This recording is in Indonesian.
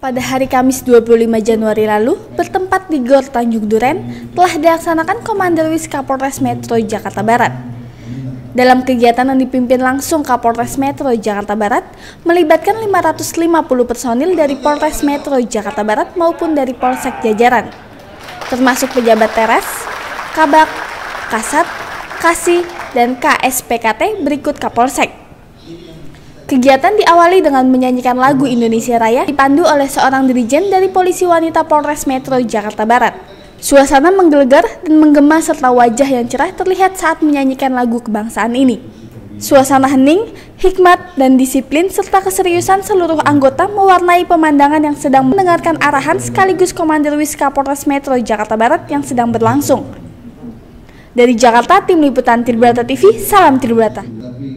Pada hari Kamis 25 Januari lalu, bertempat di Gor Tanjung Duren, telah dilaksanakan Komander Wis Kapolres Metro Jakarta Barat. Dalam kegiatan yang dipimpin langsung Kapolres Metro Jakarta Barat, melibatkan 550 personil dari Polres Metro Jakarta Barat maupun dari Polsek jajaran, termasuk pejabat teras, Kabak, Kasat, Kasih, dan KSPKT berikut Kapolsek. Kegiatan diawali dengan menyanyikan lagu Indonesia Raya dipandu oleh seorang dirijen dari Polisi Wanita Polres Metro Jakarta Barat. Suasana menggelegar dan menggema serta wajah yang cerah terlihat saat menyanyikan lagu kebangsaan ini. Suasana hening, hikmat, dan disiplin serta keseriusan seluruh anggota mewarnai pemandangan yang sedang mendengarkan arahan sekaligus Komander Wis Kapolres Metro Jakarta Barat yang sedang berlangsung. Dari Jakarta, Tim Liputan Tribrata TV, salam Tribrata.